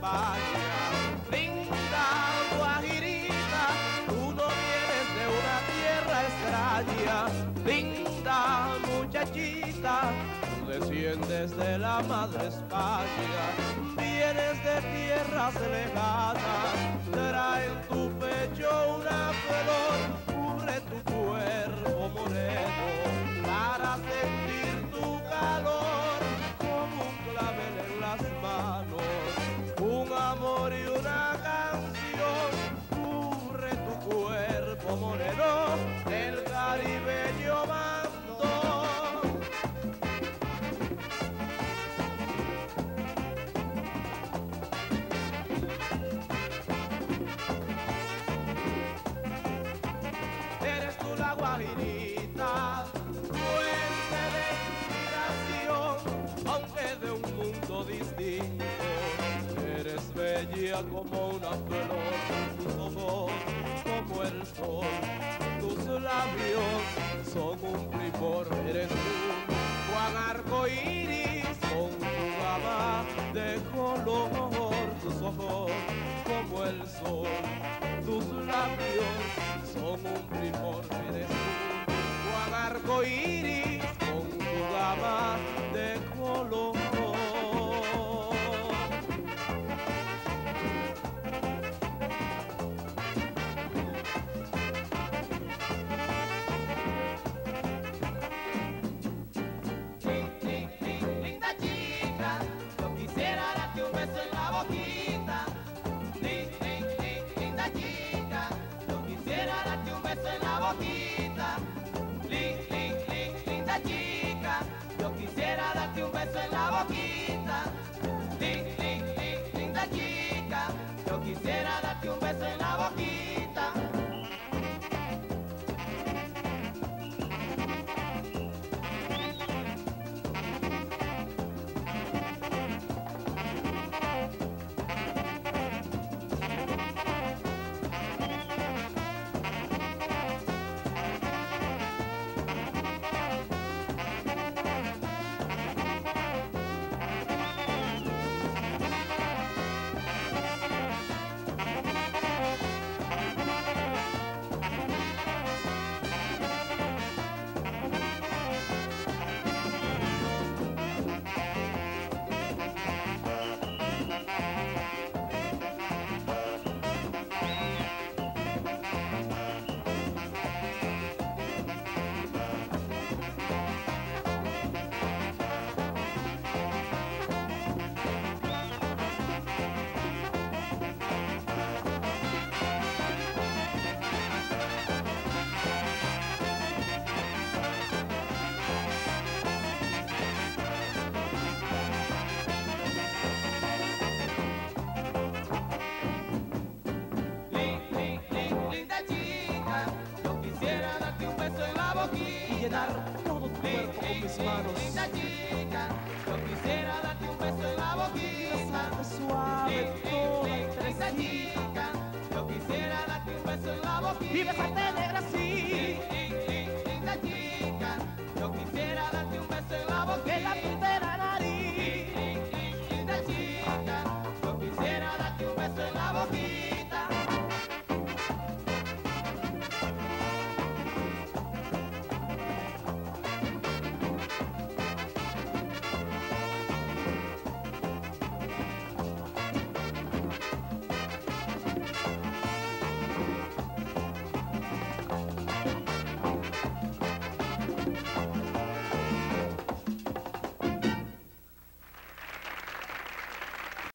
España. Linda guajirita, tú no vienes de una tierra extraña. Linda muchachita, tú desciendes de la madre España. Vienes de tierras lejanas, trae en tu pecho una flor, cubre tu cuerpo moreno para sentir tu calor, como un clavel en las manos, un amor y una canción, cubre tu cuerpo moreno, el caribeño mando. Eres tú la guajirita, fuente de inspiración, aunque de un mundo distinto. Eres bella como una flor, tus ojos como el sol, tus labios son un primor. Eres tú, Juan Arcoíris, con tu gama de color, tus ojos como el sol, tus labios son un primor. Eres tú, Juan Arcoíris, con tu gama de color. Linda chica, yo quisiera darte un beso en la boquita. Linda chica, yo quisiera darte un beso en la boquita. Linda chica, yo quisiera darte un beso en la boquita. Linda chica, yo quisiera darte un beso en la boquita. Linda chica, yo quisiera darte un beso en la boquita Y llenar todo tu cuerpo con mis manos. Linda chica, yo quisiera darte un beso en la boquita. Besarte suave toda Linda fresquita. chica, yo quisiera darte un beso en la boquita. Y besarte